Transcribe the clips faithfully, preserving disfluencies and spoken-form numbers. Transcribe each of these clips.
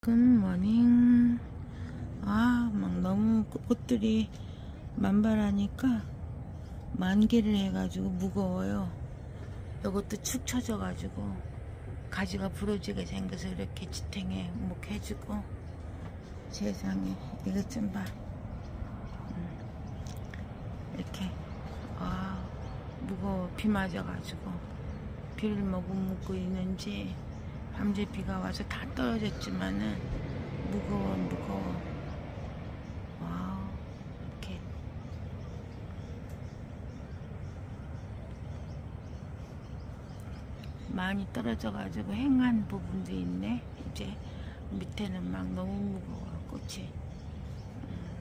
굿모닝. 아, 막 너무 꽃들이 만발하니까 만개를 해가지고 무거워요. 이것도 축 처져가지고 가지가 부러지게 생겨서 이렇게 지탱해 목 해주고. 세상에, 이것 좀 봐. 음, 이렇게 아 무거워. 비 맞아가지고 비를 머금 묻고 있는지 밤새 비가 와서 다 떨어졌지만은 무거워 무거워. 와우, 이렇게 많이 떨어져 가지고 행한 부분도 있네. 이제 밑에는 막 너무 무거워 꽃이. 음,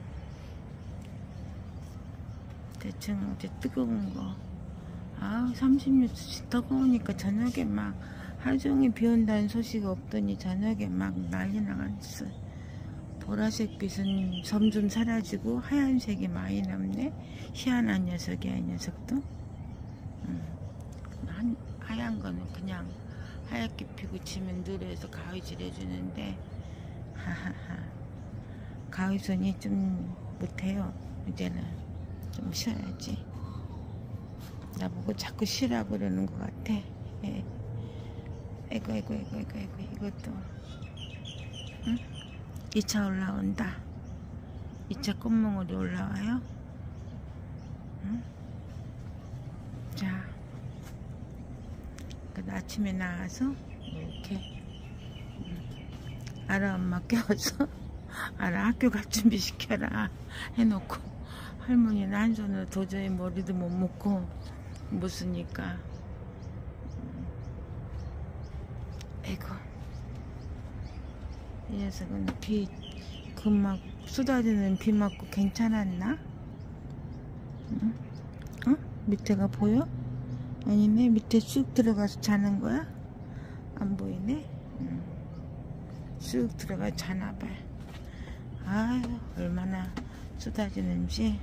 대충 이제 뜨거운 거. 아, 삼십육 도씩 뜨거우니까 저녁에 막 하루종일 비 온다는 소식 없더니 저녁에 막 난리 나갔어. 보라색 빛은 점점 사라지고 하얀색이 많이 남네. 희한한 녀석이야, 이 녀석도. 음, 한, 하얀 거는 그냥 하얗게 피고 지면 느려서 가위질 해주는데, 하하하, 가위손이 좀 못해요. 이제는 좀 쉬어야지. 나보고 자꾸 쉬라고 그러는 것 같아. 예. 아이고 아이고 아이고 아이고 아이고. 이것도 응? 이 차 올라온다. 이 차 꽃몽울이 올라와요. 응? 자, 그 아침에 나와서 이렇게 응. 알아 엄마 깨워서 알아 학교 갈 준비 시켜라 해놓고, 할머니는 한 손으로 도저히 머리도 못 묶고 못 쓰니까. 아이고, 이 녀석은 비, 그 막 쏟아지는 비 맞고 괜찮았나? 응? 어? 밑에가 보여? 아니네, 밑에 쑥 들어가서 자는 거야? 안 보이네? 응. 쑥 들어가서 자나봐. 아유, 얼마나 쏟아지는지.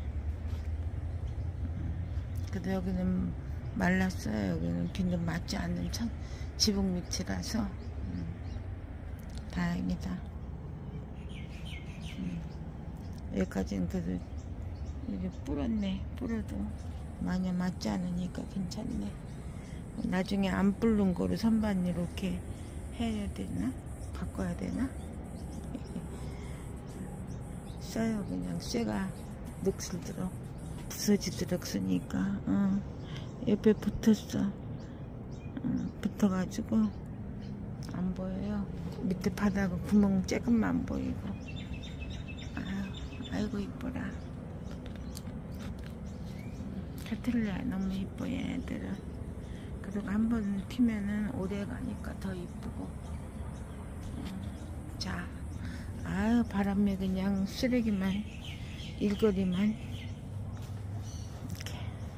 그래도 여기는 말랐어요. 여기는 비는 맞지 않는 천, 지붕 밑이라서 음, 다행이다. 음, 여기까지는 그래도 이게 불었네. 불어도 마냥 맞지 않으니까 괜찮네. 나중에 안 불른 거로 선반 이렇게 해야 되나? 바꿔야 되나? 써요. 그냥 쇠가 늑슬들어 부서지도록 쓰니까. 어, 옆에 붙었어. 어, 붙어가지고 안 보여요. 밑에 바닥은 구멍 조금만 보이고. 아유, 아이고 이뻐라. 카틀리아 너무 이뻐 얘네들은. 그리고 한번 피면은 오래 가니까 더 이쁘고. 어, 자, 아유, 바람에 그냥 쓰레기만, 일거리만. 이렇게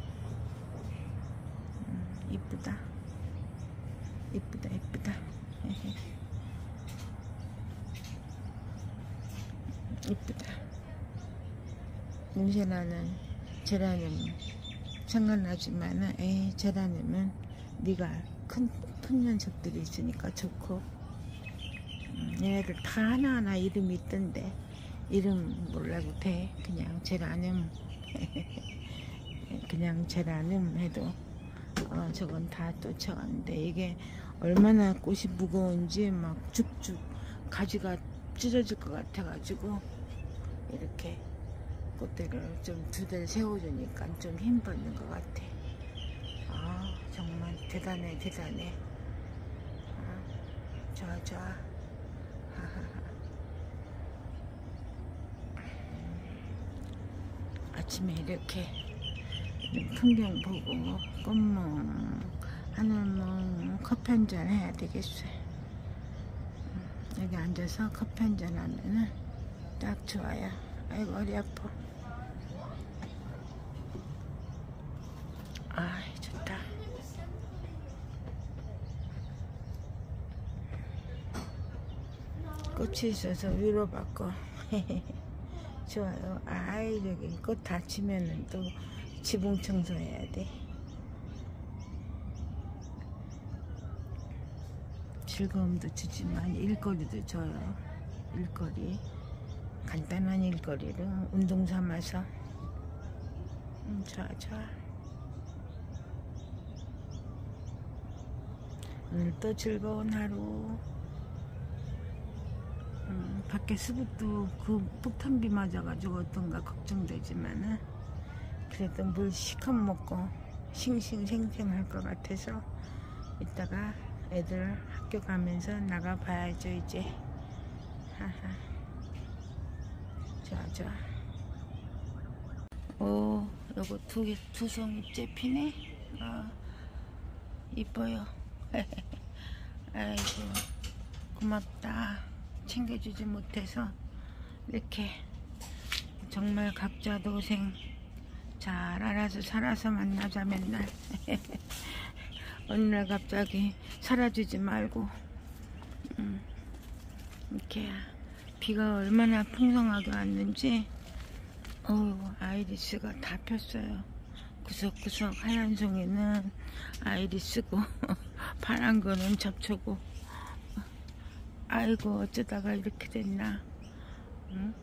음, 이쁘다 이쁘다 이쁘다. 이쁘다. 냄새나는 제라늄 상관나지만은, 에이, 제라늄은 네가 큰, 큰 녀석들이 있으니까 좋고. 음, 얘네들 다 하나하나 이름이 있던데 이름 몰라도 돼. 그냥 제라늄 그냥 제라늄 해도 어, 저건 다 쫓아가는데, 이게 얼마나 꽃이 무거운지 막 쭉쭉 가지가 찢어질 것 같아 가지고 이렇게 꽃대를 좀 두 대를 세워주니까 좀 힘 받는 것 같아. 아, 정말 대단해 대단해. 아, 좋아 좋아. 하하하. 아침에 이렇게 풍경 보고 꽃몽 하늘몽 커피 한잔 해야 되겠어요. 여기 앉아서 커피 한잔 하면은 딱 좋아요. 아이고, 머리 아파. 아이, 좋다. 꽃이 있어서 위로받고 좋아요. 아이, 저기 꽃 다치면은 또 지붕 청소해야 돼. 즐거움도 주지만 일거리도 줘요. 일거리, 간단한 일거리로 운동 삼아서. 음, 좋아 좋아. 오늘도 즐거운 하루. 음, 밖에 수북도 그 폭탄비 맞아가지고 어떤가 걱정되지만은 그래도 물 시컷 먹고 싱싱생생할 것 같아서 이따가 애들 학교 가면서 나가 봐야죠 이제. 하하. 좋아 좋아. 오, 요거 두 개, 두 송이째 피네. 아, 이뻐요. 아이고, 고맙다. 챙겨주지 못해서 이렇게. 정말 각자 동생 잘 알아서 살아서 만나자 맨날. 어느 날 갑자기 살아주지 말고. 음, 이렇게 비가 얼마나 풍성하게 왔는지 어우, 아이리스가 다 폈어요. 구석구석 하얀 송이는 아이리스고 파란 거는 접초고. 아이고, 어쩌다가 이렇게 됐나. 응?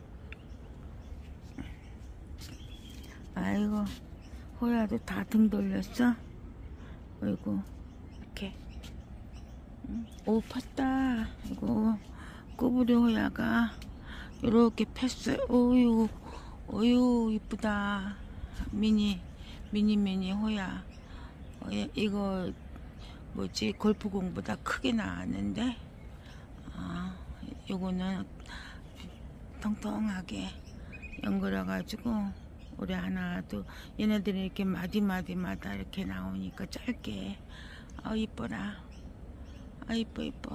아이고, 호야도 다 등 돌렸어. 아이고, 이렇게. 응? 오, 팠다. 이거 꼬부리 호야가 이렇게 폈어요. 어유, 어유, 이쁘다. 미니, 미니 미니 호야. 어, 이거 뭐지, 골프공보다 크게 나왔는데, 아, 요거는 통통하게 연결해 가지고 올해 하나도, 얘네들이 이렇게 마디마디마다 이렇게 나오니까 짧게. 아, 이뻐라. 아, 이뻐 이뻐.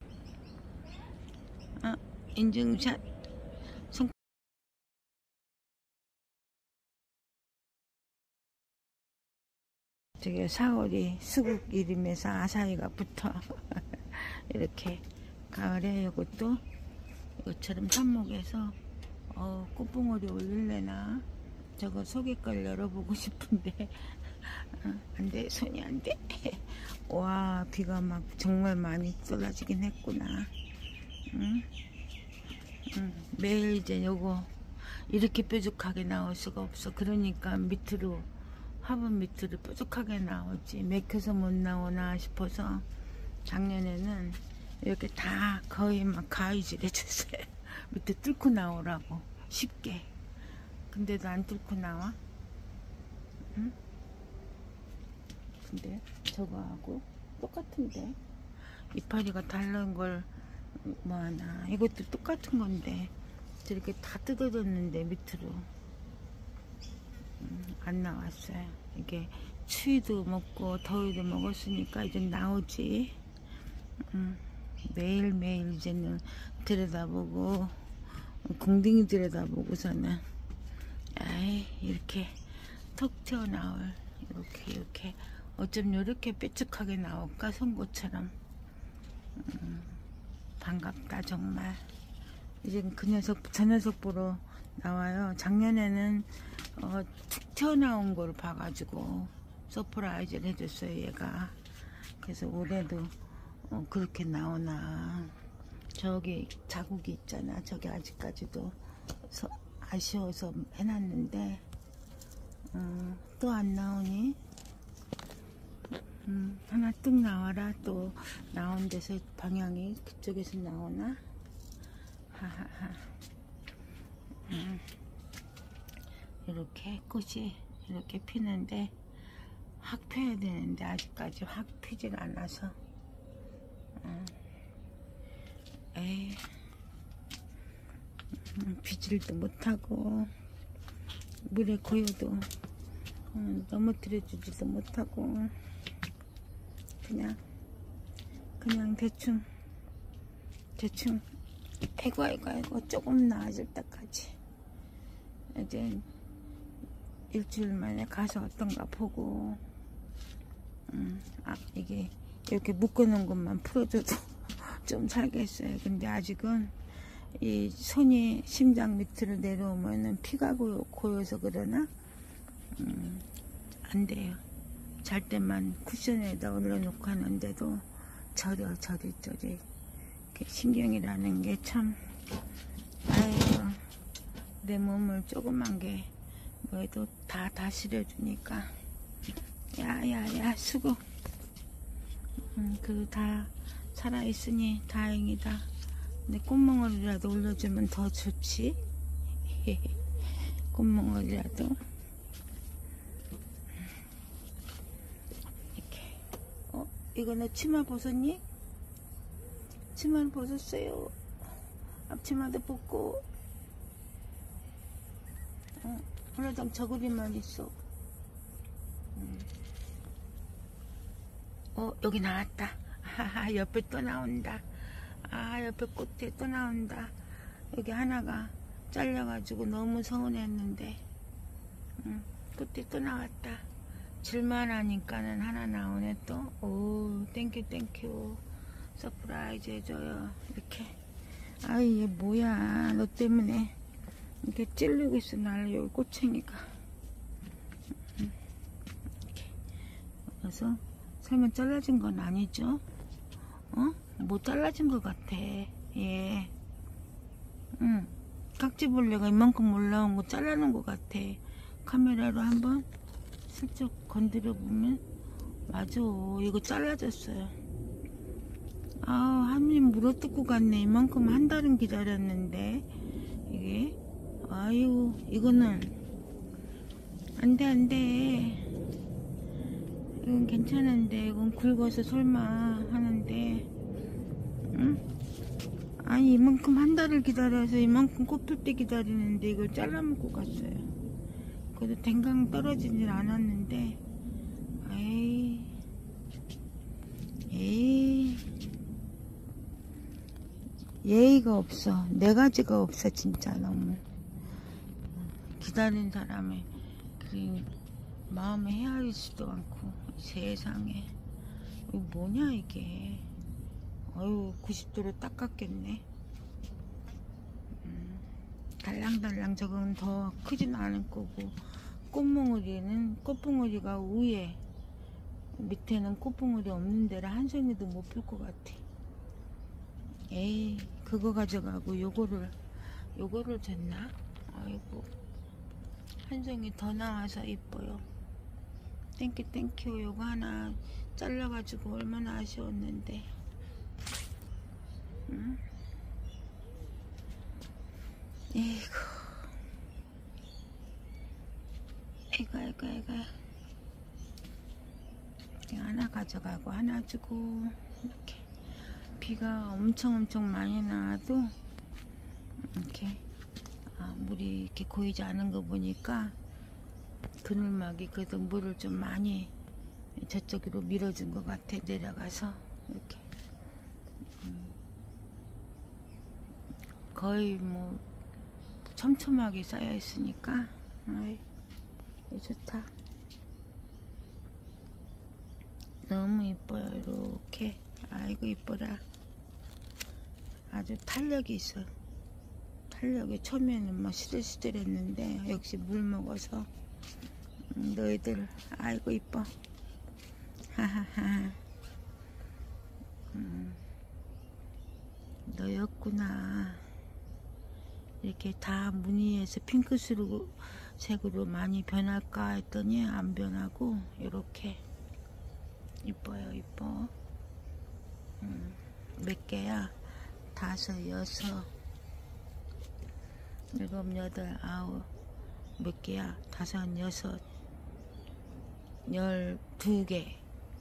아, 인증샷. 손 저기 사월이 수국 이름에서 아사히가 붙어. 이렇게 가을에 이것도 이것처럼 삽목에서 어, 꽃봉오리 올릴래나. 저거 속에 걸 열어보고 싶은데 어, 안돼, 손이 안돼. 와, 비가 막 정말 많이 쏟아지긴 했구나. 응? 응. 매일 이제 요거 이렇게 뾰족하게 나올 수가 없어. 그러니까 밑으로, 화분 밑으로 뾰족하게 나오지. 맥혀서 못 나오나 싶어서 작년에는 이렇게 다 거의 막 가위질 해줬어요. 밑에 뚫고 나오라고 쉽게. 근데도 안 뚫고 나와. 응? 근데 저거하고 똑같은데 이파리가 다른 걸 뭐하나. 이것도 똑같은 건데 저렇게 다 뜯어졌는데 밑으로 음, 안 나왔어요. 이게 추위도 먹고 더위도 먹었으니까 이제 나오지. 음, 매일매일 이제는 들여다보고 공둥이 들여다보고서는 아이, 이렇게 톡 튀어나올, 이렇게 이렇게 어쩜 이렇게 뾰족하게 나올까, 송곳처럼. 음, 반갑다 정말. 이제 그 녀석, 저 녀석 보러 나와요. 작년에는 어, 툭 튀어나온 걸 봐가지고 서프라이즈를 해줬어요 얘가. 그래서 올해도 어, 그렇게 나오나. 저기 자국이 있잖아. 저기 아직까지도 서, 아쉬워서 해놨는데 어, 또 안 나오니. 음, 하나 뚝 나와라. 또 나온 데서 방향이 그쪽에서 나오나. 하하하. 음, 이렇게 꽃이 이렇게 피는데 확 펴야 되는데 아직까지 확 피질 않아서. 음, 에이, 음, 비질도 못하고 물에 고여도 음, 넘어뜨려주지도 못하고 그냥 그냥 대충 대충 아이고 아이고 아이고 조금 나아질 때까지. 이제 일주일 만에 가서 어떤가 보고. 음, 아, 이게 이렇게 묶어놓은 것만 풀어줘도 좀 살겠어요. 근데 아직은 이 손이 심장 밑으로 내려오면은 피가 고여, 고여서 그러나 음, 안 돼요. 잘 때만 쿠션에다 올려놓고 하는데도 저려 저리 저리. 신경이라는 게 참 아유, 내 몸을 조그만 게 뭐해도 다 다스려주니까. 야야야 수고. 음, 그래도 다 살아있으니 다행이다. 근데 꽃몽어리라도 올려주면 더 좋지. 꽃몽어리라도 이렇게. 어? 이거 너 치마 벗었니? 치마를 벗었어요. 앞치마도 벗고. 어, 하나당 저고리만 있어. 음. 어, 여기 나왔다. 하하, 옆에 또 나온다. 아, 옆에 꽃에 또 나온다. 여기 하나가 잘려가지고 너무 서운했는데. 음, 꽃에 또 나왔다. 질만하니까는 하나 나오네 또. 오, 땡큐 땡큐. 서프라이즈 해줘요. 이렇게. 아이, 얘 뭐야. 너 때문에 이렇게 찔리고 있어. 나를 여기 꼬챙이가. 음, 이렇게. 그래서 설마 잘라진 건 아니죠? 어? 뭐 잘라진 것 같아. 예. 응. 깍지벌레가 이만큼 올라온 거 잘라놓은 것 같아. 카메라로 한번 슬쩍 건드려 보면 맞아. 이거 잘라졌어요. 아, 한님 물어뜯고 갔네. 이만큼 한 달은 기다렸는데 이게. 아유, 이거는 안돼 안돼. 이건 괜찮은데 이건 굵어서 설마 하는데. 응? 아니, 이만큼 한 달을 기다려서 이만큼 꽃 필 때 기다리는데 이걸 잘라먹고 갔어요. 그래도 댕강 떨어지질 않았는데. 에이 에이 예의가 없어. 네 가지가 없어. 진짜 너무 기다린 사람의 그 마음에 헤아리지도 않고. 세상에 이거 뭐냐 이게. 어휴, 구십 도로 닦았겠네. 음, 달랑달랑. 저건 더 크진 않을 거고. 꽃몽우리는 꽃봉오리가 위에, 밑에는 꽃봉오리 없는 데라 한 송이도 못 필 것 같아. 에이, 그거 가져가고 요거를 요거를 줬나? 아이고, 한 송이 더 나와서 이뻐요. 땡큐 땡큐. 요거 하나 잘라가지고 얼마나 아쉬웠는데. 응? 에이구, 에이구 에이구 에이구. 하나 가져가고 하나 주고. 이렇게 비가 엄청 엄청 많이 나와도 이렇게 아, 물이 이렇게 고이지 않은 거 보니까 그늘막이 그래도 물을 좀 많이 저쪽으로 밀어준 것 같아. 내려가서 이렇게. 음, 거의 뭐 촘촘하게 쌓여 있으니까. 아이, 좋다. 너무 이뻐요. 이렇게. 아이고 이뻐라. 아주 탄력이 있어. 탄력이. 처음에는 막 시들시들했는데 역시 물 먹어서. 음, 너희들 아이고 이뻐. 하하하. 음, 너였구나. 이렇게 다 무늬에서 핑크색으로 색으로 많이 변할까 했더니 안 변하고 이렇게 이뻐요. 이뻐. 음, 몇 개야? 다섯, 여섯, 일곱, 여덟, 아홉. 몇 개야? 다섯, 여섯, 열두 개.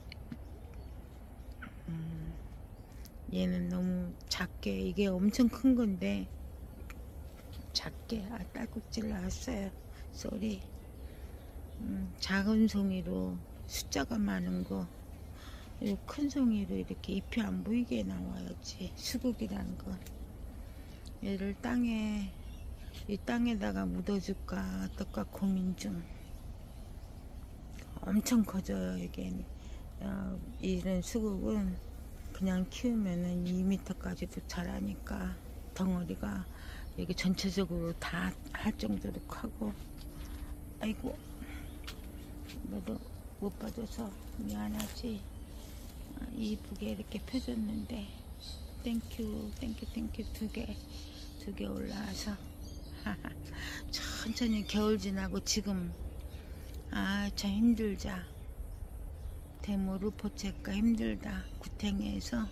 음, 얘는 너무 작게. 이게 엄청 큰 건데 작게. 아, 딸꾹질 나왔어요. 쏘리. 음, 작은 송이로 숫자가 많은 거. 이 큰 송이로 이렇게 잎이 안 보이게 나와야지. 수국이라는 건. 얘를 땅에, 이 땅에다가 묻어줄까 어떨까 고민 중. 엄청 커져요 이게. 어, 이런 수국은 그냥 키우면은 이 미터까지도 자라니까 덩어리가 여기 전체적으로 다 할 정도로 크고. 아이고, 너도 못 봐줘서 미안하지. 이쁘게 이렇게 펴줬는데. 땡큐 땡큐 땡큐. 두 개 저기 올라와서 천천히 겨울 지나고 지금 아 참 힘들자. 데모 루포체가 힘들다. 구탱이에서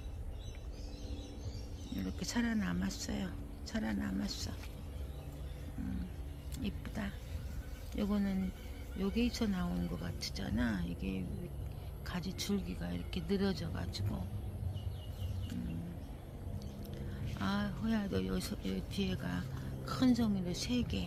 이렇게 살아남았어요. 살아남았어. 음, 이쁘다. 요거는 여기서 나온 것 같잖아. 이게 가지 줄기가 이렇게 늘어져 가지고 음. 아 호야도 요, 요 뒤에가 큰 송이로 세 개,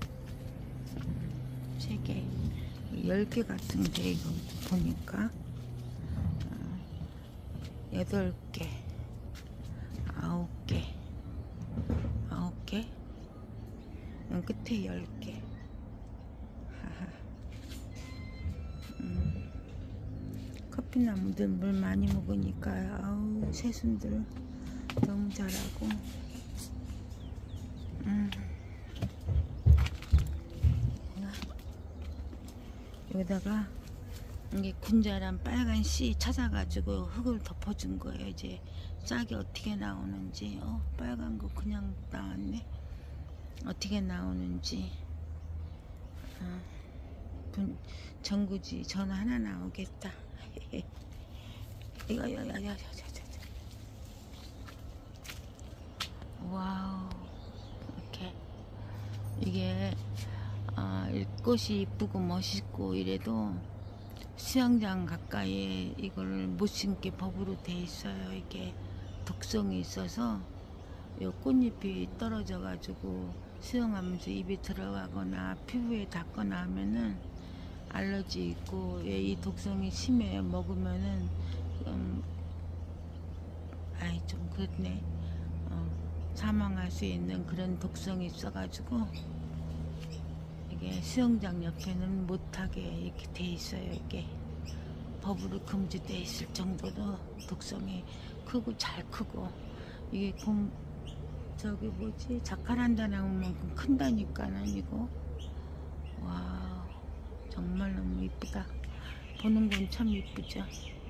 음, 세 개, 열 개 같은데 이거 보니까 어, 여덟 개, 아홉 개, 아홉 개, 끝에 열 개. 음, 커피나무들 물 많이 먹으니까 아우 새순들 너무 자라고. 음. 여기다가 이게 군자란 빨간 씨 찾아가지고 흙을 덮어준 거예요. 이제 싹이 어떻게 나오는지. 어 빨간 거 그냥 나왔네. 어떻게 나오는지. 어, 분, 전구지 전화 하나 나오겠다. 이거 야야야야야야. 와우. 이렇게 이게 아, 꽃이 이쁘고 멋있고 이래도 수영장 가까이에 이걸 못 심게 법으로 돼 있어요. 이게 독성이 있어서 요 꽃잎이 떨어져 가지고 수영하면서 입에 들어가거나 피부에 닿거나 하면은 알러지 있고 이 독성이 심해요. 먹으면은 음, 아이 좀 그렇네. 어, 사망할 수 있는 그런 독성이 있어 가지고 이게 수영장 옆에는 못하게 이렇게 돼 있어요. 이게 법으로 금지돼 있을 정도로 독성이 크고 잘 크고 이게 공 저기 뭐지 자카란다 나무만큼 큰다니까는 이거. 와 정말 너무 이쁘다. 보는 건 참 이쁘죠.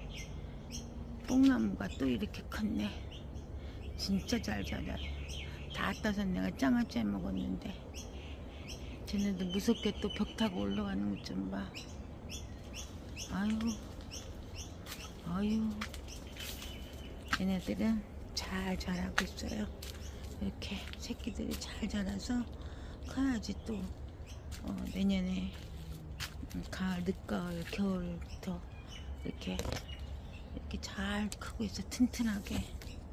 뽕나무가 또 이렇게 컸네. 진짜 잘 자라. 다 따서 내가 짱아찌 먹었는데 쟤네들 무섭게 또 벽 타고 올라가는 것 좀 봐. 아유 아유 얘네들은 잘 자라고 있어요. 이렇게 새끼들이 잘 자라서 커야지 또 어, 내년에 가을, 늦가을, 겨울부터 이렇게 이렇게 잘 크고 있어. 튼튼하게.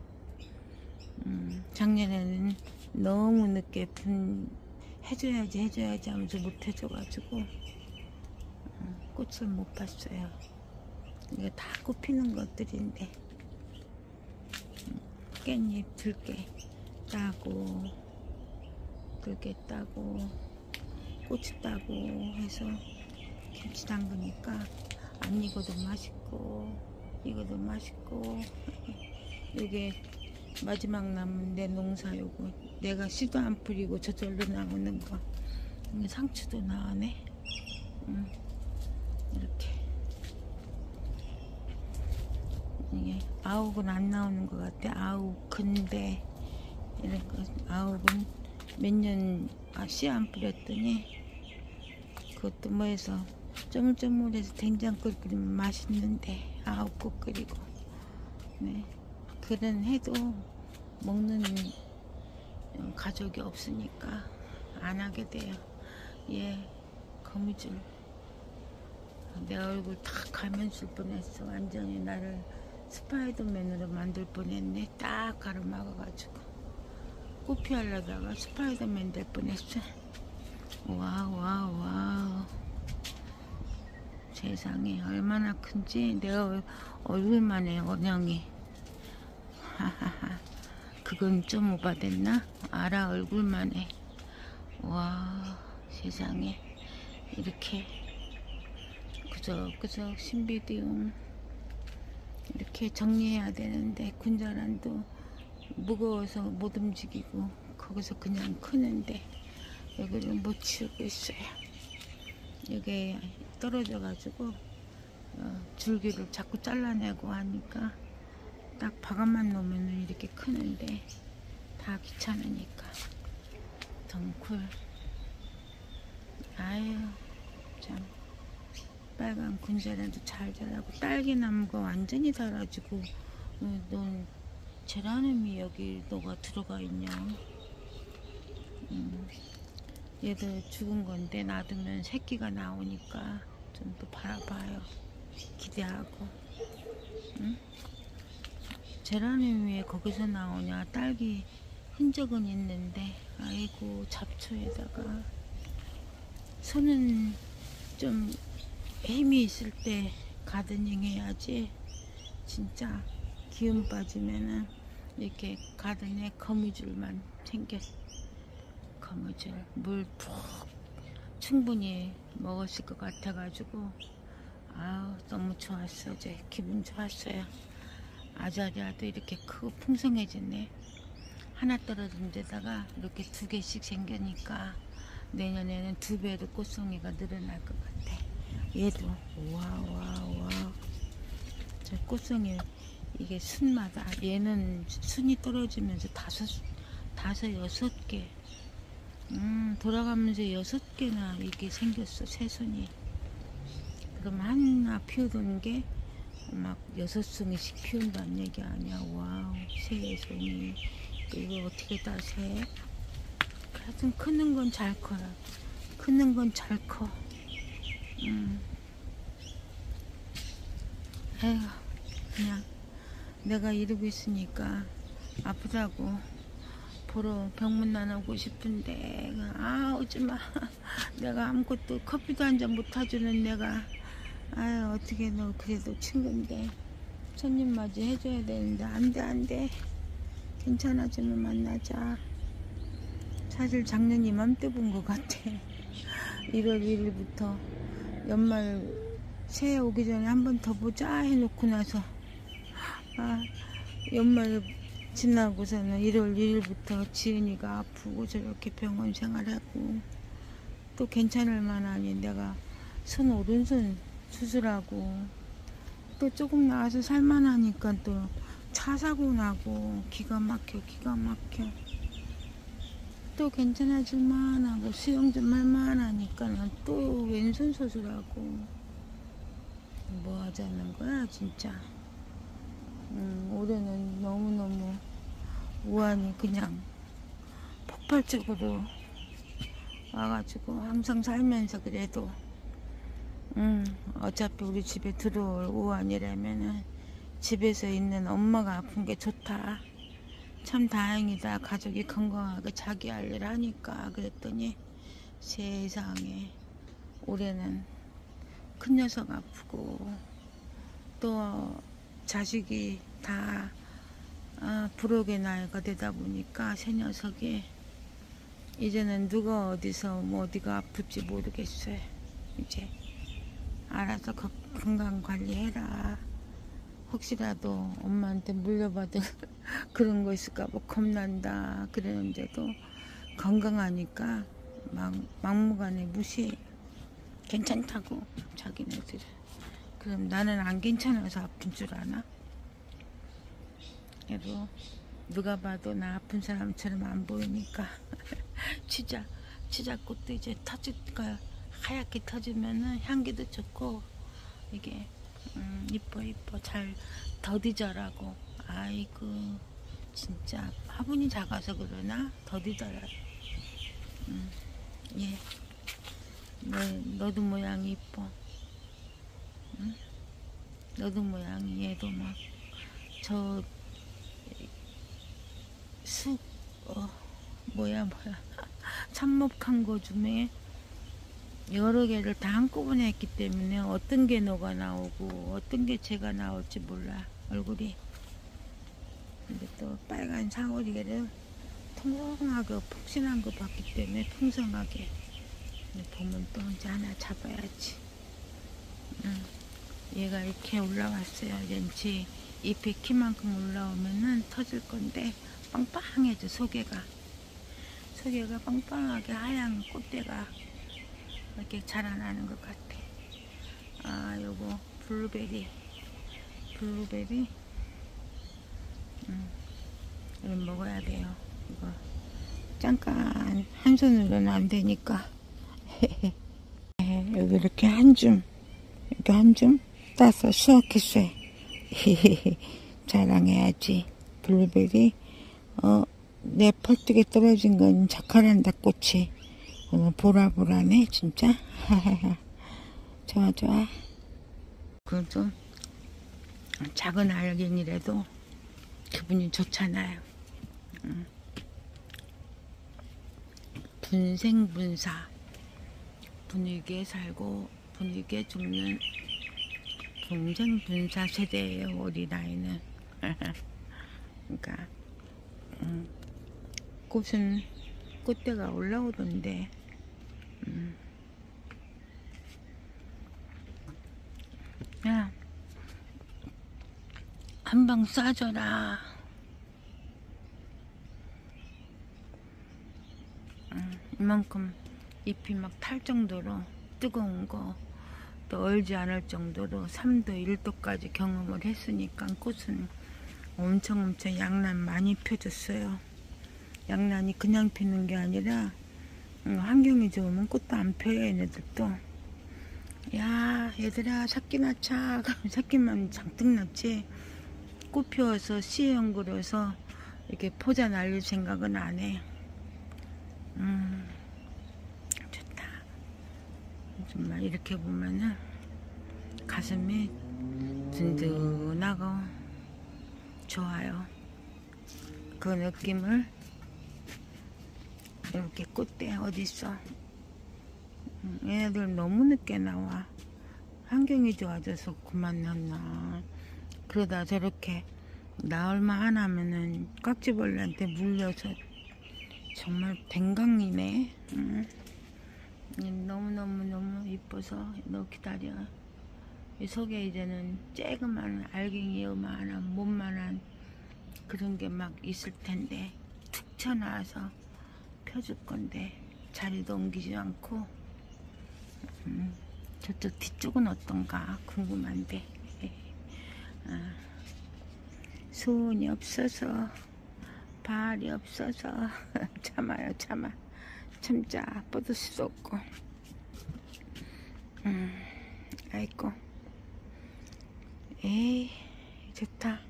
음, 작년에는 너무 늦게 분 해줘야지 해줘야지 하면서 못 해줘가지고 음, 꽃을 못 봤어요. 이거 다 꽃 피는 것들인데 음, 깻잎 들깨 따고 들깨 따고 고추 따고 해서 김치 담그니까 안 익어도 맛있고 익어도 맛있고. 이게 마지막 남은 내 농사 요거 내가 씨도 안 뿌리고 저절로 나오는 거. 이게 상추도 나오네. 음, 이렇게 이게 아욱은 안 나오는 것 같아. 아욱 근데 이런 거 아욱은 몇 년 아, 씨 안 뿌렸더니 그것도 뭐 해서 쪼물쪼물해서 된장국 끓이면 맛있는데 아욱국 끓이고 네 그런 해도 먹는 가족이 없으니까 안 하게 돼요. 얘 거미줄 내 얼굴 다 가면 줄 뻔했어. 완전히 나를 스파이더맨으로 만들 뻔했네. 딱 가로막아가지고 꽃피 하려다가 스파이더맨 될 뻔했어. 와우 와우 와우. 세상에 얼마나 큰지. 내 얼굴만 해 원형이. 하하하. 그건 좀 오바됐나? 알아. 얼굴만 해. 와 세상에 이렇게 그저그저 신비디움 이렇게 정리해야 되는데 군자란도 무거워서 못 움직이고 거기서 그냥 크는데 여기를 못 치우고 있어요. 여기 떨어져 가지고 어, 줄기를 자꾸 잘라내고 하니까 딱 박아만 놓으면 이렇게 크는데 다 귀찮으니까. 덩쿨. 아유, 참. 빨간 군자란도 잘 자라고, 딸기나무가 완전히 달아지고, 어, 넌 제라늄이 여기 너가 들어가 있냐. 음, 얘도 죽은 건데 놔두면 새끼가 나오니까 좀 또 바라봐요. 기대하고. 응? 제라늄 왜 거기서 나오냐. 딸기 흔적은 있는데, 아이고, 잡초에다가. 손은 좀 힘이 있을 때 가드닝 해야지. 진짜 기운 빠지면은 이렇게 가든에 거미줄만 생겨. 거미줄 물 푹 충분히 먹었을 것 같아 가지고 아우 너무 좋았어. 이제 기분 좋았어요. 아자리아도 이렇게 크고 풍성해졌네. 하나 떨어진 데다가 이렇게 두 개씩 생기니까 내년에는 두 배로 꽃송이가 늘어날 것 같아. 얘도 와와와. 저 꽃송이 이게 순마다 얘는 순이 떨어지면서 다섯 다섯 여섯 개 음 돌아가면서 여섯 개나 이게 생겼어. 새순이. 그럼 하나 피우던 게 막 여섯 송이씩 피운다는 얘기 아니야. 와우. 새송이 이거 어떻게 다 새? 하여튼 크는 건 잘 커요. 크는 건 잘 커. 음. 에휴, 그냥 내가 이러고 있으니까 아프다고 보러 병문 나누고 싶은데, 아 오지마. 내가 아무것도 커피도 한 잔 못 타주는 내가, 아유 어떻게 너 그래도 친구인데 손님 맞이 해줘야 되는데 안돼 안돼. 괜찮아지면 만나자. 사실 작년 이맘때 본 것 같아. 일월 일일부터 연말 새해 오기 전에 한 번 더 보자 해놓고 나서 아 연말 지나고서는 일월 일일부터 지은이가 아프고 저렇게 병원 생활하고 또 괜찮을 만하니 내가 손 오른손 수술하고 또 조금 나와서 살만하니까 또 차 사고 나고 기가 막혀 기가 막혀. 또 괜찮아질만 하고 수영 좀 할만하니까 또 왼손 수술하고 뭐 하자는 거야 진짜. 음, 올해는 너무너무 우환이 그냥 폭발적으로 와가지고 항상 살면서 그래도 음, 어차피 우리 집에 들어올 우환이라면은 집에서 있는 엄마가 아픈 게 좋다. 참 다행이다. 가족이 건강하게 자기 할 일 하니까. 그랬더니 세상에 올해는 큰 녀석 아프고 또 자식이 다 아, 부록의 나이가 되다 보니까 새 녀석이 이제는 누가 어디서 뭐 어디가 아플지 모르겠어요. 이제 알아서 건강 관리해라. 혹시라도 엄마한테 물려받은 그런 거 있을까봐 겁난다 그러는데도 건강하니까 막, 막무가내 무시해. 괜찮다고 자기네들. 그럼 나는 안 괜찮아서 아픈 줄 아나? 그래도 누가 봐도 나 아픈 사람처럼 안 보이니까 치자 치자꽃도 이제 터질까 하얗게 터지면은 향기도 좋고 이게 음, 이뻐 이뻐 잘 더디져라고. 아이고 진짜 화분이 작아서 그러나 더디더라. 음, 예. 너, 너도 모양이 이뻐. 응? 너도 모양이 얘도 막 저 쑥 어, 뭐야 뭐야 참목한 거 중에 여러 개를 다 한꺼번에 했기 때문에 어떤 게 너가 나오고 어떤 게 제가 나올지 몰라 얼굴이. 근데 또 빨간 사오리개를 통통하게 폭신한 거 봤기 때문에 풍성하게 보면 또 이제 하나 잡아야지. 응. 얘가 이렇게 올라왔어요. 왠지 잎에 키만큼 올라오면은 터질 건데 빵빵해져. 속에가 속에가 빵빵하게 하얀 꽃대가 이렇게 자라나는 것 같아. 아 요거 블루베리 블루베리 음, 이건 먹어야 돼요. 이거 잠깐 한 손으로는 안 되니까 여기 이렇게 한 줌, 이렇게 한 줌 따서 수확했어요. 자랑해야지. 블루베리. 어, 내 펄뚝에 떨어진 건 자카란다 꽃이 오늘 보라보라네 진짜. 좋아 좋아. 그래도 작은 알갱이라도 기분이 좋잖아요. 음. 분생분사, 분위기에 살고 분위기에 죽는 분생분사 세대예요, 우리 나이는. 그러니까 음, 꽃은 꽃대가 올라오던데 음. 야, 한방 쏴줘라. 음, 이만큼 잎이 막 탈 정도로 뜨거운 거, 또 얼지 않을 정도로 삼 도, 일 도까지 경험을 했으니까 꽃은 엄청 엄청 양란 많이 펴줬어요. 양란이 그냥 피는 게 아니라 음, 환경이 좋으면 꽃도 안 펴요. 얘네들도. 야, 얘들아 새끼 낳자. 새끼만 잔뜩 낳지 꽃 피워서 씨에 연그려서 이렇게 포자 날릴 생각은 안 해. 음, 좋다. 정말 이렇게 보면은 가슴이 든든하고 좋아요. 그 느낌을 이렇게 꽃대 어딨어. 얘네들 너무 늦게 나와. 환경이 좋아져서 그만 났나. 그러다 저렇게 나흘만 안 하면은 깍지벌레한테 물려서 정말 댕강이네. 응. 너무너무너무 이뻐서 너 기다려. 이 속에 이제는 쬐그만 알갱이 요만한 몸만한 그런 게 막 있을 텐데 툭 쳐나와서 펴줄 건데 자리도 옮기지 않고. 음, 저쪽 뒤쪽은 어떤가 궁금한데. 아, 손이 없어서 발이 없어서 참아요 참아. 참자 뻗을 수도 없고. 음, 아이고 에이 좋다.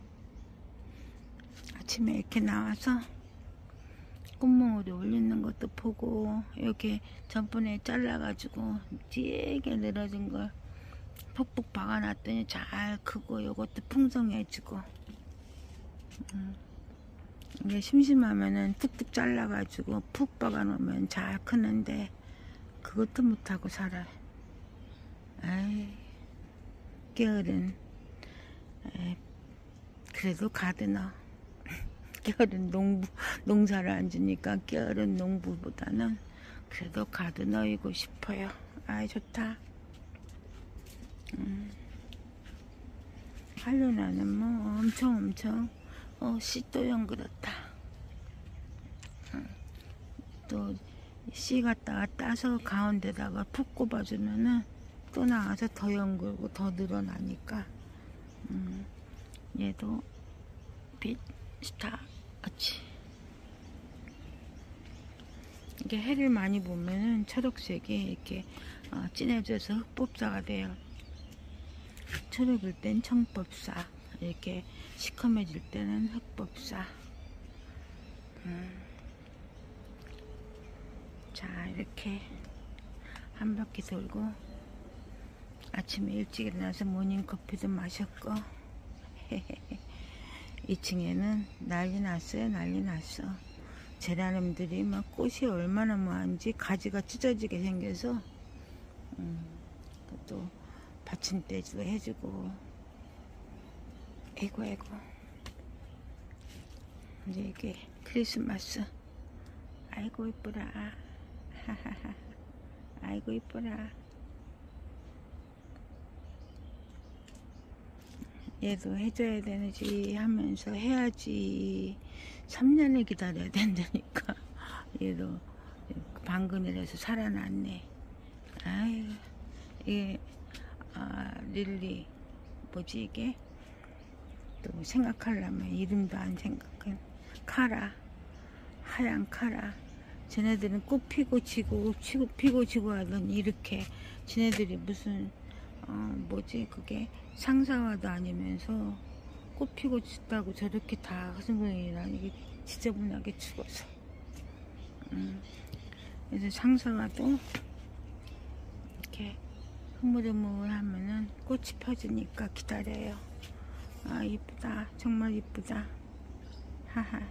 아침에 이렇게 나와서 꽃몽우리 올리는 것도 보고, 이렇게 전번에 잘라가지고 되게 늘어진 걸 푹푹 박아놨더니 잘 크고 요것도 풍성해지고. 음, 이게 심심하면은 툭툭 잘라가지고 푹 박아놓으면 잘 크는데 그것도 못하고 살아. 아이, 게으른. 에이, 그래도 가드너. 게으른 농부, 농사를 안 주니까 게으른 농부보다는 그래도 가드너이고 싶어요. 아이 좋다. 음. 할로나는 뭐 엄청 엄청 어, 씨도 연그렸다. 음. 또 씨 갖다가 따서 가운데다가 푹 꼽아주면은 또 나와서 더 연글고 더 늘어나니까. 음. 얘도 빛 스타 같이. 이게 해를 많이 보면은 초록색이 이렇게 어, 진해져서 흑법사가 돼요. 초록일 땐 청법사, 이렇게 시커매질 때는 흑법사. 음. 자, 이렇게 한 바퀴 돌고 아침에 일찍 일어나서 모닝커피도 마셨고 이 층에는 난리 났어요. 난리 났어. 제라늄들이 막 꽃이 얼마나 많은지 가지가 찢어지게 생겨서 음, 또 받침대도 해주고. 아이고 아이고. 이제 이게 크리스마스. 아이고 이쁘라. 아이고 이쁘라. 얘도 해줘야 되는지 하면서 해야지. 삼 년을 기다려야 된다니까. 얘도 방근이라서 살아났네. 아유, 이게 아, 릴리 뭐지 이게? 또 생각하려면 이름도 안 생각해. 카라. 하얀 카라. 쟤네들은 꽃 피고 지고 치고 피고 지고 하더니 이렇게 쟤네들이 무슨 어 뭐지 그게 상사화도 아니면서 꽃 피고 짖다고 저렇게 다 흥분이라니 이게 지저분하게 죽어서. 음. 그래서 상사화도 이렇게 흐물흐물하면은 꽃이 펴지니까 기다려요. 아 이쁘다, 정말 이쁘다. 하하.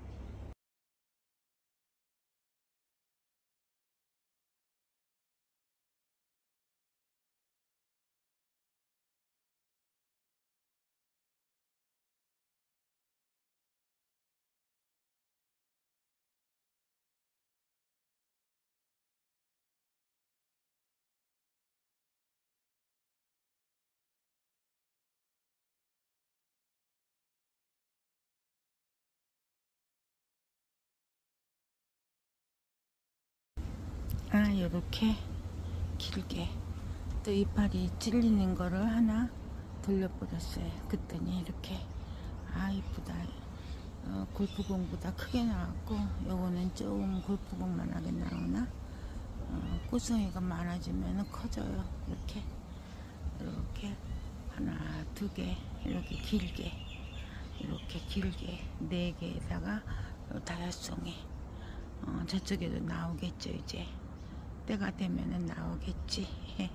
아 요렇게 길게 또 이파리 찔리는 거를 하나 돌려버렸어요. 그랬더니 이렇게 아 이쁘다. 어, 골프공보다 크게 나왔고 요거는 조금 골프공만하게 나오나 어, 꽃송이가 많아지면 커져요. 이렇게 이렇게 하나 두 개 이렇게 길게 이렇게 길게 네 개에다가 다섯 송이. 어, 저쪽에도 나오겠죠. 이제 때가 되면은 나오겠지.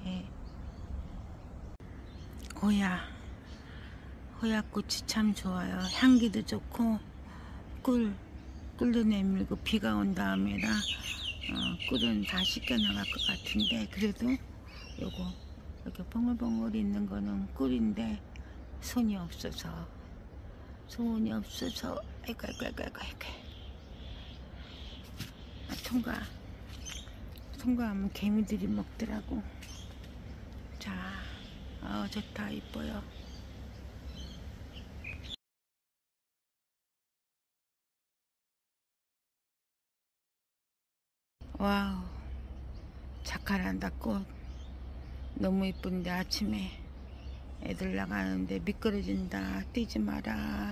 호야 호야꽃이 참 좋아요. 향기도 좋고 꿀 꿀도 내밀고 비가 온 다음에라 어, 꿀은 다 씻겨 나갈 것 같은데 그래도 요거 이렇게 벙글벙글 있는 거는 꿀인데 손이 없어서 손이 없어서 아이고 아이고 아이고 아이고 아이고. 아, 통과 통과하면 개미들이 먹더라고. 자, 어, 좋다, 이뻐요. 와우, 자카란다 꽃 너무 이쁜데 아침에 애들 나가는데 미끄러진다. 뛰지 마라.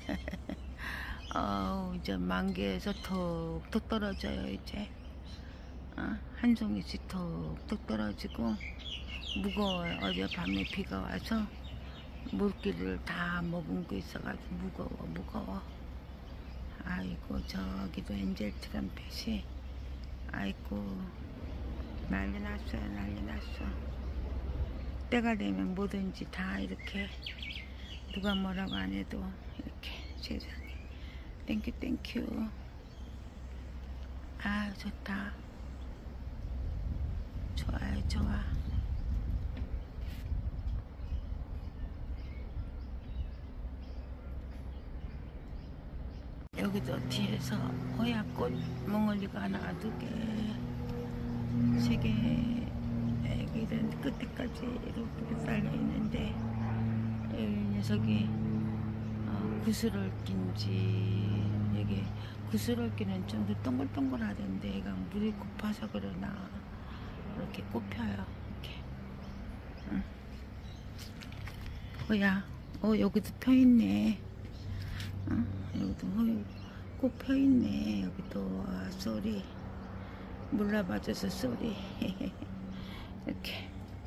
어, 이제 만개에서 톡톡 떨어져요. 이제 어, 한 송이씩 톡톡 떨어지고 무거워요. 어젯밤에 비가 와서 물기를 다 머금고 있어가지고 무거워 무거워. 아이고 저기도 엔젤 트럼펫이 아이고 난리 났어요. 난리 났어. 때가 되면 뭐든지 다 이렇게 누가 뭐라고 안 해도 이렇게 세상에 땡큐 땡큐. 아 좋다. 좋아요 좋아. 여기도 뒤에서 호야꽃 멍울리가 하나 두개 세개 애기는 끝에까지 이렇게 달려있는데 이 녀석이 어, 구슬얽기인지 이게 구슬얽기는 좀 더 동글동글하던데 얘가 물이 고파서 그러나 이렇게 꼽혀요. 이렇게. 응. 호야 어 여기도 펴있네. 어, 여기도 호, 꽃 펴있네. 여기도 아, 쏘리 몰라봐줘서 쏘리. 이렇게.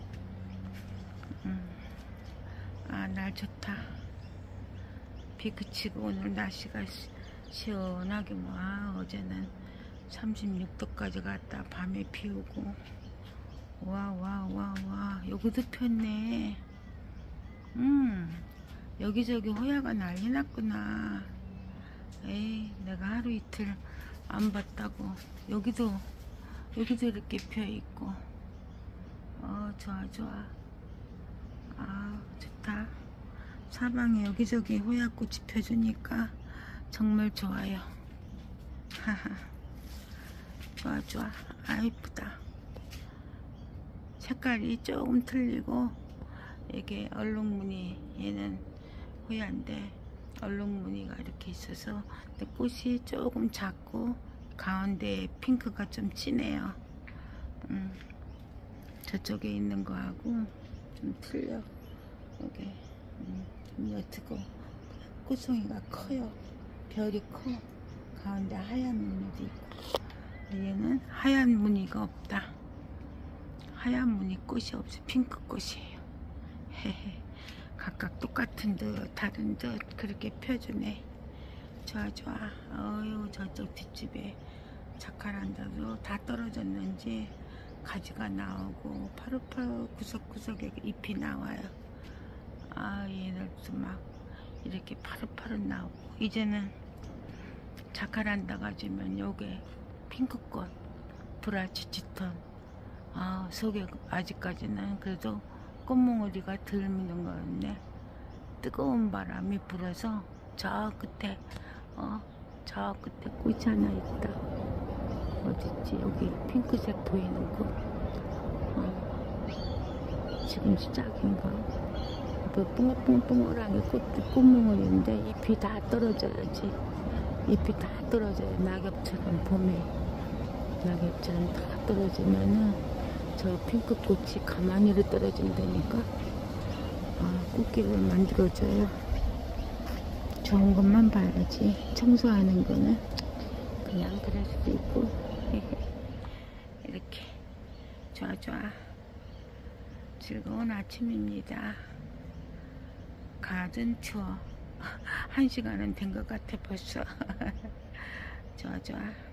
음. 아, 날 좋다. 비 그치고 오늘 날씨가 시, 시원하게 뭐 아, 어제는 삼십육 도까지 갔다 밤에 비 오고 와 와 와 와 여기도 폈네. 음 여기저기 호야가 난리 났구나. 에이 내가 하루 이틀 안 봤다고. 여기도 여기도 이렇게 펴있고 어 좋아 좋아. 아 좋다. 사방에 여기저기 호야꽃이 펴주니까 정말 좋아요. 하하 좋아 좋아. 아 이쁘다. 색깔이 조금 틀리고 이게 얼룩무늬 얘는 호야인데 얼룩무늬가 이렇게 있어서 근데 꽃이 조금 작고 가운데 핑크가 좀 진해요. 음, 저쪽에 있는 거하고 좀 틀려. 여기 음, 좀 옅고 꽃송이가 커요. 별이 커. 가운데 하얀 무늬도 있고. 얘는 하얀 무늬가 없다. 하얀 무늬 꽃이 없어. 핑크 꽃이에요. 헤헤. 각각 똑같은 듯 다른 듯 그렇게 펴주네. 좋아 좋아. 어유 저쪽 뒷집에 자카란다도 다 떨어졌는지 가지가 나오고 파릇파릇 구석구석에 잎이 나와요. 아 얘들도 막 이렇게 파릇파릇 나오고. 이제는 자카란다가 지면 요게 핑크꽃 브라치치톤. 아 속에 아직까지는 그래도 꽃몽우리가 덜 미는 거였네. 뜨거운 바람이 불어서 저 끝에 어 저 끝에 꽃이 하나 있다. 어딨지? 여기 핑크색 보이는 거. 어. 지금 시작인가? 뭐 뽕뽕뽕하게 꽃, 꽃몽우리인데 잎이 다 떨어져야지. 잎이 다 떨어져요. 낙엽처럼 봄에 낙엽처럼 다 떨어지면은 저 핑크꽃이 가만히로 떨어진다니까. 아, 꽃길을 만들어줘요. 좋은 것만 봐야지. 청소하는 거는 그냥 그럴 수도 있고. 이렇게 좋아 좋아. 즐거운 아침입니다. 가든 투어 한 시간은 된 것 같아 벌써. 좋아 좋아.